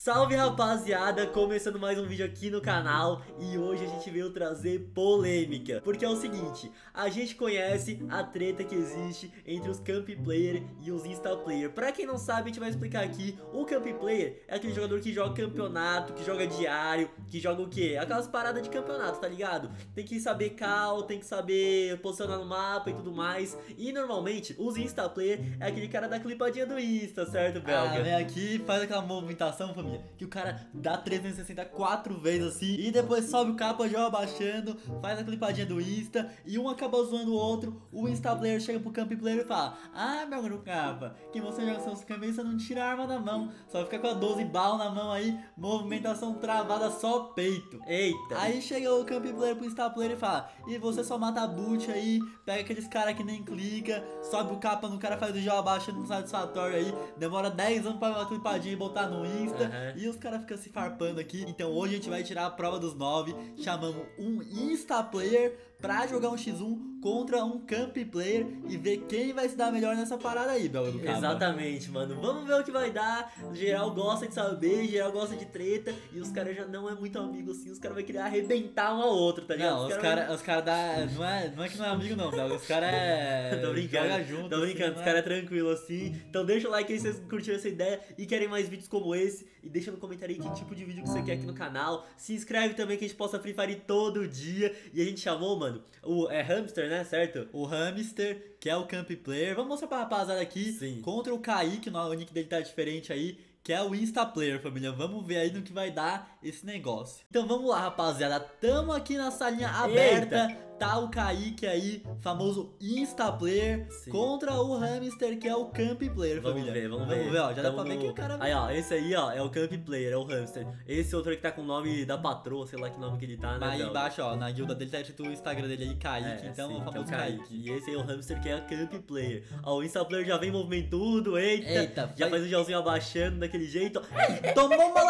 Salve rapaziada, começando mais um vídeo aqui no canal e hoje a gente veio trazer polêmica. Porque é o seguinte, a gente conhece a treta que existe entre os Camp Player e os Insta Player. Pra quem não sabe, a gente vai explicar aqui. O Camp Player é aquele jogador que joga campeonato, que joga diário, que joga o quê? Aquelas paradas de campeonato, tá ligado? Tem que saber cal, tem que saber posicionar no mapa e tudo mais. E normalmente, os Insta Player é aquele cara da clipadinha do Insta, certo, Belga? Vem aqui, faz aquela movimentação, família, que o cara dá 360 4 vezes assim, e depois sobe o capa, joga abaixando, faz a clipadinha do Insta, e um acaba zoando o outro. O Insta Player chega pro Camp Player e fala: ah, meu grupo capa, que você joga seus campos, você não tira a arma da mão, só fica com a 12 balas na mão aí, movimentação travada, só peito. Eita! Aí chega o Camp Player pro Insta Player e fala: e você só mata a boot aí, pega aqueles caras que nem clica, sobe o capa no cara, faz o jogo abaixando no satisfatório aí, demora 10 anos pra uma clipadinha e botar no Insta. E os caras ficam se farpando aqui. Então hoje a gente vai tirar a prova dos 9. Chamamos um Insta Player pra jogar um x1 contra um Camp Player e ver quem vai se dar melhor nessa parada aí, Belga do Capa. Exatamente, mano. Vamos ver o que vai dar. Geral gosta de saber, geral gosta de treta. E os caras já não é muito amigo assim. Os caras vão querer arrebentar um ao outro, tá ligado? Não, os caras dá. Não é que não é amigo, não, Belga. Os caras é. Tô brincando, joga junto, tô brincando, assim, os caras é tranquilo assim. Então deixa o like aí se vocês curtiram essa ideia e querem mais vídeos como esse. E deixa no comentário aí que tipo de vídeo que você quer aqui no canal. Se inscreve também que a gente posta Free Fire todo dia. E a gente chamou, mano, o Hamster, né, certo? O Hamster, que é o Camp Player. Vamos mostrar pra rapaziada aqui. Sim. Contra o Kaique, o nick dele tá diferente aí, que é o Insta Player, família. Vamos ver aí no que vai dar esse negócio. Então vamos lá, rapaziada. Tamo aqui na salinha aberta. Eita. Tá o Kaique aí, famoso Insta Player, Sim. contra o Hamster, que é o Camp Player, família. Vamos ver, ó. Já dá pra ver que o cara... Aí, ó, esse aí, ó, é o Camp Player, é o Hamster. Esse outro aqui tá com o nome da patroa, sei lá que nome que ele tá, né? Mas aí embaixo, ó, na guilda dele tá escrito o Instagram dele aí, Kaique. Então sim, o que é famoso o Kaique. Kaique. E esse aí é o Hamster, que é o Camp Player. Ó, o Insta Player já vem movimentudo, eita. Já faz o gelzinho abaixando daquele jeito, ó. Tomou uma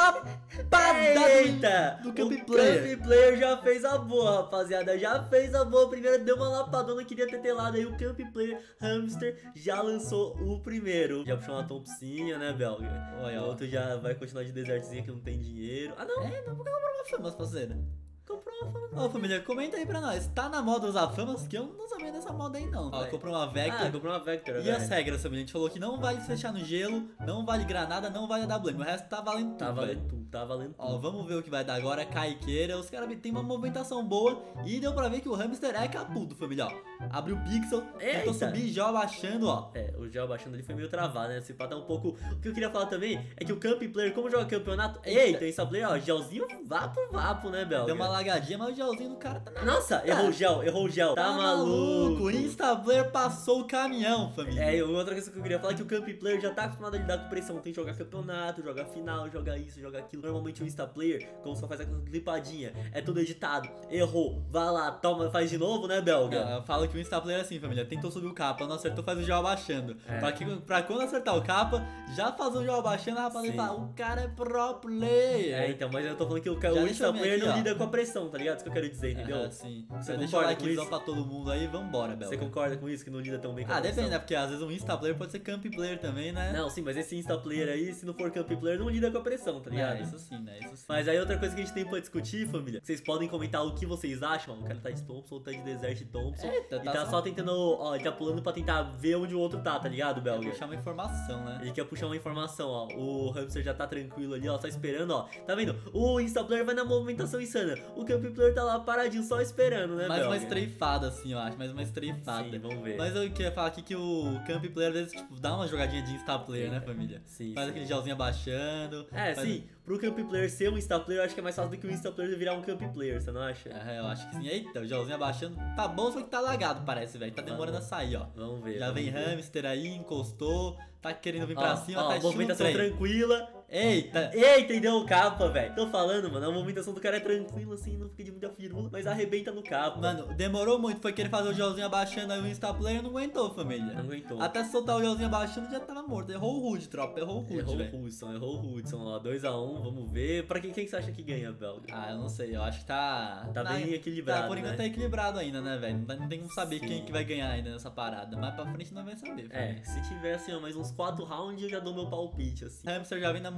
lapada do Camp Player. O Camp Player já fez a boa, rapaziada. Já fez a boa. Primeiro deu uma lapadona, queria ter telado aí. O Camp Player Hamster já lançou o primeiro. Já puxou uma Thompsinha, né, Belga? Olha, o outro já vai continuar de desertzinha que não tem dinheiro. Ah, não. Não, porque comprou uma famas, parceiro. Comprou uma fama. Ô, família, comenta aí pra nós. Tá na moda usar famas? Que eu não sabia dessa moda aí, não. Ó, comprou uma Vector. Comprou uma Vector, E as regras, família? A gente falou que não vale se fechar no gelo, não vale granada, não vale AWM. O resto tá valendo tudo. Tá valendo tudo. Ó, vamos ver o que vai dar agora. Caiqueira. Os caras têm uma movimentação boa. E deu pra ver que o Hamster é capudo, família. Ó, abriu o pixel, tentou subir, já abaixando, ó. O gel abaixando ali foi meio travado, né? Esse pata é um pouco. O que eu queria falar também é que o Camp Player, como joga campeonato. Eita, Insta Player, ó, gelzinho vapo, né, Belga? Deu uma lagadinha, mas o gelzinho do cara tá na. Nossa, errou o gel. Tá maluco. O Insta Player passou o caminhão, família. E outra coisa que eu queria falar é que o Camp Player já tá acostumado a lidar com pressão. Tem que jogar campeonato, jogar final, jogar isso, jogar aquilo. Normalmente o Insta Player, como só faz aquela clipadinha, é tudo editado. Errou, vai lá, toma, faz de novo, né, Belga? Eu falo que o Insta Player é assim, família. Tentou subir o capa, não acertou, faz o gel abaixando. Pra quando acertar o capa, já faz o gel abaixando, a rapaziada fala: o cara é pro player. Então, mas eu tô falando que o Insta Player não lida com a pressão, tá ligado? Isso que eu quero dizer, entendeu? Sim. Você deixa o likezão pra todo mundo aí, vambora, Belga. Você concorda com isso, que não lida tão bem com a pressão? Depende, né? Porque às vezes um Insta Player pode ser Camp Player também, né? Não, sim, mas esse Insta Player aí, se não for Camp Player, não lida com a pressão, tá ligado? Isso sim, né? Isso sim. Mas aí outra coisa que a gente tem pra discutir, família, vocês podem comentar o que vocês acham. Ó, o cara tá de Thompson, tá de Desert Thompson. Eita, e tá só tentando, ó, ele tá pulando pra tentar ver onde o outro tá ligado, Belga? Ele quer puxar uma informação, né? Ele quer puxar uma informação, ó. O Hamster já tá tranquilo ali, ó, só esperando, ó. Tá vendo? O Insta Player vai na movimentação insana. O Camp Player tá lá paradinho, só esperando, né, Mais Belga? uma estreifada, assim, eu acho. Mais uma estreifada. Sim, vamos ver. Mas eu queria falar aqui que o Camp Player, às vezes, tipo, dá uma jogadinha de Insta Player, né, família? Sim. Faz aquele gelzinho abaixando. Sim. Pro Camp Player ser um Insta Player, eu acho que é mais fácil do que o Insta Player virar um Camp Player, você não acha? Eu acho que sim. Eita, o gelzinho abaixando. Tá bom, só que tá lagado, parece, velho. Tá demorando a sair, ó. Vamos ver. Já vem Hamster aí, encostou. Tá querendo vir pra cima, tá movimentação tranquila. Eita, e deu o capa, velho. Tô falando, mano, a movimentação do cara é tranquila, assim, não fica de muita firula, mas arrebenta no capa. Mano, demorou muito, foi querer fazer o gelzinho abaixando, aí o Insta Player não aguentou, família. Não aguentou. Até soltar o gelzinho abaixando já tava morto. Errou o HUD, tropa, errou o HUD, Errou o Hudson, ó, 2 a 1, vamos ver. Pra quem você acha que ganha, Belga? Eu não sei, eu acho que tá bem equilibrado, por enquanto tá equilibrado ainda, né, velho? Não tem como saber quem que vai ganhar ainda nessa parada, mas pra frente não vai saber, família. Se tiver, assim, ó, mais uns 4 rounds, eu já dou meu palpite, assim. Hamster já vem na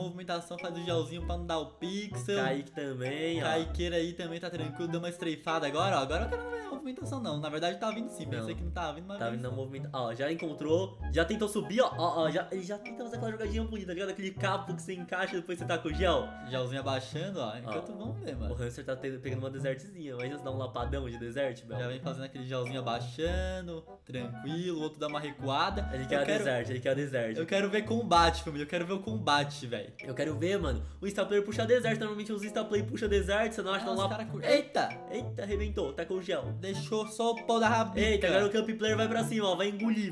movimentação, faz o gelzinho pra não dar o pixel. Kaique também, ó. Kaiqueira aí também tá tranquilo, deu uma estreifada agora, ó. Agora eu quero ver a movimentação não. Na verdade tá vindo sim, pensei que não tava vindo, mas tá vindo na movimentação. Ó, já encontrou, já tentou subir, ó. Ele já tenta fazer aquela jogadinha bonita, tá ligado? Aquele capo que você encaixa e depois você tá com o gel. Gelzinho abaixando, ó. Enquanto vamos ver, O mano. hamster tá pegando uma desertzinha. Imagina se dá um lapadão de desert, Bel. Já vem fazendo aquele gelzinho abaixando, tranquilo, o outro dá uma recuada. Ele quer a desert. Eu quero ver combate, família. Eu quero ver o combate, velho. Eu quero ver, mano. O instaplayer puxa desert. Normalmente os instaplayer puxa desert. Você não acha Os lá. cara Eita! Eita, arrebentou. Tá com gel. Deixou só o pau da rabica. Eita, agora o camp player vai pra cima, ó. Vai engolir.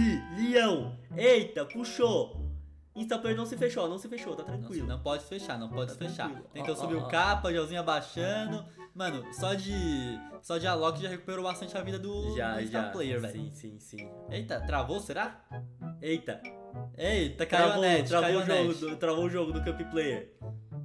Leão. Eita, puxou. Instaplayer não se fechou, tá tranquilo. Não pode se fechar, não pode se fechar. tranquilo. Tentou subir o capa, gelzinho abaixando. Mano, só de Alok já recuperou bastante a vida do Star Player, velho. Sim. Eita, travou, será? Eita, caiu a net, travou o jogo do camp player.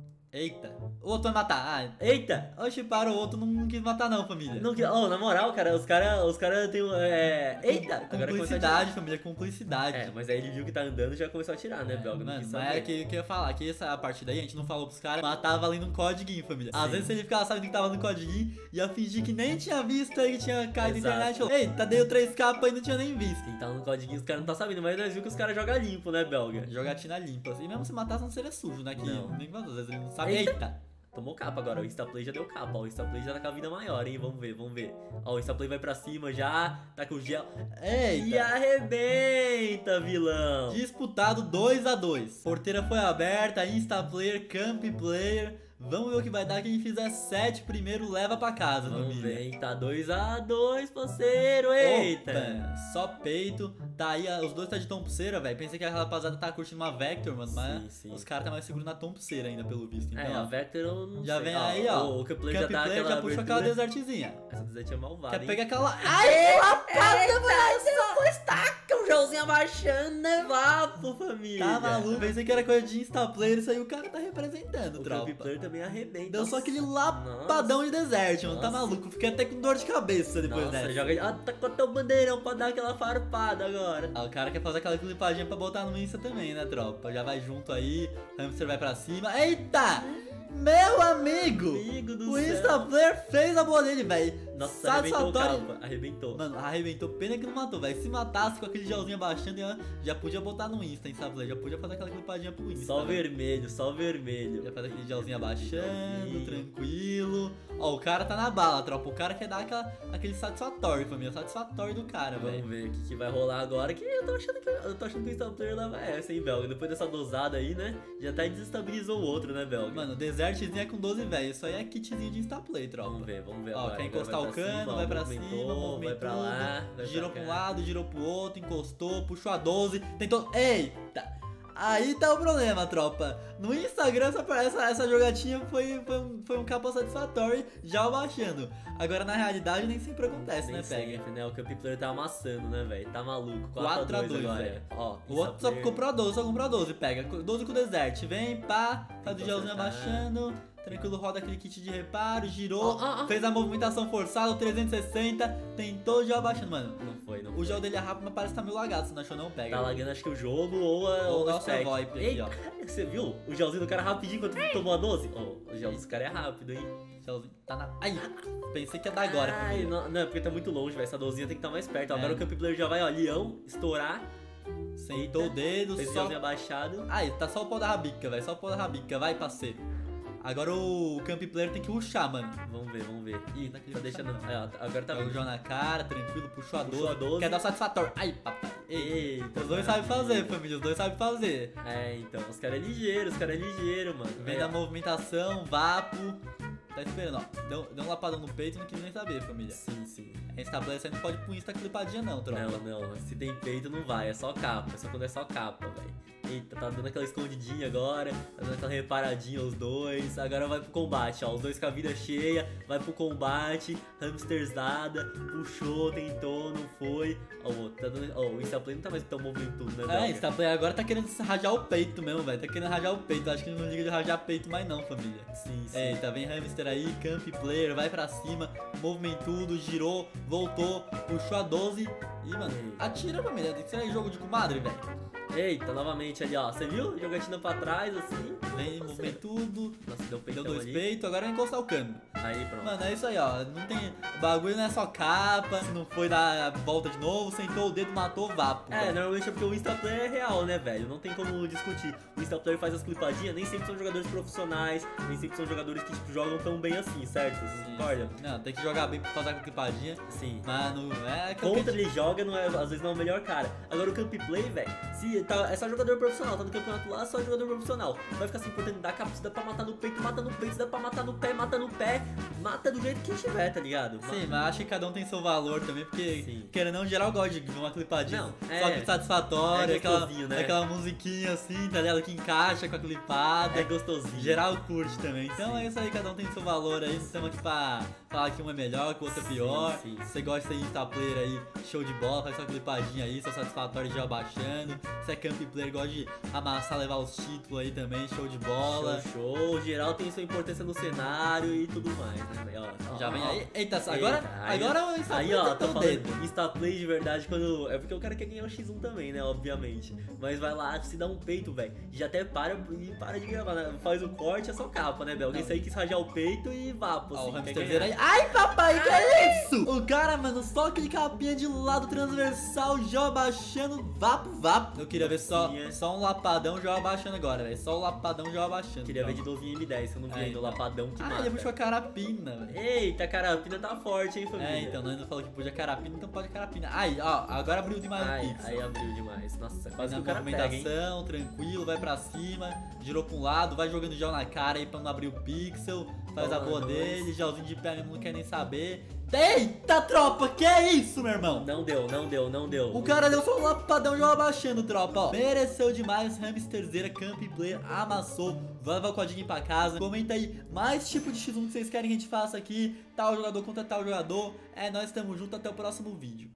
Eita, o outro vai matar. Eita! Oxe, para, o outro não quis matar não, família. Não, na moral, cara, os cara tem eita! Cumplicidade, família, cumplicidade. Mas aí ele viu que tá andando e já começou a atirar, né, Belga? Mano, mas é que eu ia falar, que essa partida aí a gente não falou pros caras, mas tava valendo um códiguinho, família. Às vezes ele ficava sabendo que tava no códiguinho, ia fingir que nem tinha visto aí que tinha caído na internet. Falou, eita, dei o 3 capas e não tinha nem visto. Quem tá no códiguinho os caras não tá sabendo, mas nós viu que os caras jogam limpo, né, Belga? Jogatina limpa. E mesmo se matasse não seria sujo, né? Que não. Nem às vezes ele não sabe. Eita! Tomou capa agora, o Instaplay já deu capa, ó. O Instaplay já tá com a vida maior, hein? Vamos ver. Ó, o Instaplay vai pra cima já, tá com o gel. Eita! E arrebenta, vilão! Disputado 2-2. Porteira foi aberta, Instaplayer, Camp Player. Vamos ver o que vai dar. Quem fizer 7 primeiro leva pra casa, vamos família. Ver, tá 2-2, parceiro. Eita! Opa, só peito. Tá aí, os dois tá de tompuceira, velho. Pensei que a rapaziada tá curtindo uma Vector, mano. Mas sim. os caras tá mais seguros na tompuceira ainda, pelo visto. Então, a Vector eu não já sei. vem aí, ó. O Camp Player já puxa aquela desertzinha. Essa desert é malvada. Quer pegar aquela. Ai, lapada, mano! Estaca o gelzinho abaixando, né? Vapo, família. Tá maluco? Pensei que era coisa de Instaplayer. Isso aí o cara tá representando, tropa. O Camp Player também arrebenta. Deu só aquele lapadão de desert, mano. Tá maluco? Fiquei até com dor de cabeça depois dessa. Tá com o teu bandeirão pra dar aquela farpada agora. O cara quer fazer aquela clipadinha pra botar no Insta também, né, tropa? Já vai junto aí, hamster vai pra cima. Eita! Meu amigo! O Instaplayer fez a boa dele, velho. Nossa, arrebentou. Mano, arrebentou. Pena que não matou, velho. Se matasse com aquele gelzinho abaixando, já podia botar no Insta, Instaplayer. Já podia fazer aquela clipadinha pro Insta. Só vermelho. Já faz aquele gelzinho abaixando, tranquilo. Ó, o cara tá na bala, tropa. O cara quer dar aquele satisfatório, família. Satisfatório do cara, velho. Vamos ver o que vai rolar agora. Que eu tô achando que o Instaplayer leva essa, hein, Belga. Depois dessa dosada aí, né? Já até desestabilizou o outro, né, Belga? Mano, desertzinho é com 12, velho. Isso aí é kitzinho de Instaplay, tropa. Vamos ver ó, agora. Quer encostar o cano, vai pra cima, vai pra lá. Girou pra um lado, girou pro outro, encostou, puxou a 12, tentou. Eita! Aí tá o problema, tropa. No Instagram essa jogatinha foi um capa satisfatório já abaixando. Agora na realidade nem sempre acontece, nem né, pega? Sempre, né? O Camp Player tá amassando, né, velho? Tá maluco. 4-2 agora. Ó, o outro só comprou a 12, pega. 12 com o desert. Vem, pá, faz o gelzinho abaixando. Tranquilo, roda aquele kit de reparo, girou, fez a movimentação forçada, o 360, tentou o gel abaixando, mano. Não foi. O gel dele é rápido, mas parece que tá meio lagado, você não achou não? Pega. Tá lagando acho que o jogo ou o nosso VoIP aqui, ó. Você viu? O gelzinho do cara rapidinho quando tomou a 12? O gel dos caras é rápido, hein? Gelzinho tá na... Ai, pensei que ia dar agora. Não, porque tá muito longe, velho. Essa 12 tem que estar mais perto. Agora o Camp Player já vai, ó, leão, estourar. Sentou o dedo, fez só... abaixado. Ai, tá só o pau da rabica, velho. Só o pau da rabica, vai, parceiro. Agora o Camp Player tem que rushar, mano. Vamos ver. Ih, tá deixando. Agora tá o João na cara, tranquilo, puxou a 12. Quer dar satisfatório. Ai, papai. Eita, os dois sabem fazer, família. Os dois sabem fazer. Então. Os caras é ligeiro, mano. Vem da movimentação, vapo. Tá esperando, ó. Deu um lapadão no peito e não quis nem saber, família. Sim. A Instaplayer não pode ir pro Insta clipadinha, não, tropa. Não. Se tem peito, não vai. É só capa. É só quando é só capa, velho. Eita, tá dando aquela escondidinha agora. Tá dando aquela reparadinha os dois. Agora vai pro combate, ó. Os dois com a vida cheia. Vai pro combate. Hamsterzada. Puxou, tentou, não foi. Ó, o Instaplayer não tá mais tão movimentando, né? O Instaplayer agora tá querendo rajar o peito mesmo, velho. Tá querendo rajar o peito. Acho que ele não liga de rajar peito mais, não, família. Sim. Eita, vem Hamster aí. Camp Player, vai pra cima. Movimentudo, girou, voltou. Puxou a 12. E, mano, atira, família. Isso aí é jogo de comadre, velho. Eita, novamente ali, ó. Você viu? Jogatina pra trás, assim. Vem, movimento tudo. Nossa, deu Deu peitão 2 ali. peitos, agora vai encostar o câmbio. Aí, pronto. Mano, é isso aí, ó. Não tem. O bagulho não é só capa. Se não foi dar a volta de novo, sentou o dedo, matou o vapo. É, normalmente é porque o instaplayer é real, né, velho? Não tem como discutir. O instaplayer faz as clipadinhas, nem sempre são jogadores profissionais, nem sempre são jogadores que tipo, jogam tão bem assim, certo? Você concorda? Não, tem que jogar bem pra fazer com clipadinha. Sim. Mano, é que Contra ele joga, não é, às vezes não é o melhor cara. Agora o camp play, velho, se tá, é só jogador profissional, tá no campeonato lá, só jogador profissional. Vai ficar se importando dar capa, se dá pra matar no peito, mata no peito, se dá pra matar no pé, mata no pé, mata do jeito que tiver, tá ligado? Sim, mas acho que cada um tem seu valor também, porque Sim. querendo ou não, geral gosta de uma clipadinha. Não, Só que satisfatória, é aquela, gostosinho, né? aquela musiquinha assim, tá ligado? Que encaixa com a clipada. É gostosinho. Geral curte também. Então Sim. é isso aí, cada um tem seu valor aí. Estamos aqui pra falar que um é melhor, que o outro é pior. Sim, sim. Você gosta de Insta player aí, show de bola, faz sua clipadinha aí, seu satisfatório já baixando. Você é camp player, gosta de amassar, levar os títulos aí também, show de bola. Show, geral tem sua importância no cenário e tudo mais, né, velho? Ó, Já vem ó. aí. Eita, agora aí, o Insta Aí, player ó, tá tô no falando dedo. instaplay de verdade quando. É porque o cara quer ganhar o X1 também, né? Obviamente. Mas vai lá, se dá um peito, velho. Já até para de gravar, né? Faz o corte, é só capa, né, velho? Alguém Não. sair quis rajar o peito e vapo, Ó, assim. o quer hamsterzeiro ganhar. aí. Ai, papai, que é isso? O cara, mano, só aquele capinha de lado transversal, já abaixando, vapo, vapo. Eu queria ver Sim, só um lapadão já abaixando agora, velho. Só o lapadão já abaixando. Queria ver Pronto. de novinho M10, que eu não vi É, ainda o então. lapadão que Ah, mata. ele puxou a carapina, velho. Eita, carapina tá forte, hein, família? É, então, nós não falou que podia carapina, então pode carapina. Aí, ó, agora abriu demais o Ai, pixel. aí abriu demais. Nossa, Faz quase a que o cara pega, hein? movimentação, tranquilo, vai pra cima, girou pra um lado, vai jogando gel na cara aí pra não abrir o pixel, faz a Toma boa nós. dele, gelzinho de pé mesmo, não quer nem saber. Eita, tropa, que é isso, meu irmão? Não deu, não deu, não deu. O cara deu só um lapadão já abaixando, tropa, ó. Mereceu demais, hamsterzeira, camp player, amassou. Vai levar o codinho pra casa. Comenta aí mais tipo de X1 que vocês querem que a gente faça aqui. Tal jogador contra tal jogador. É, nós estamos juntos, até o próximo vídeo.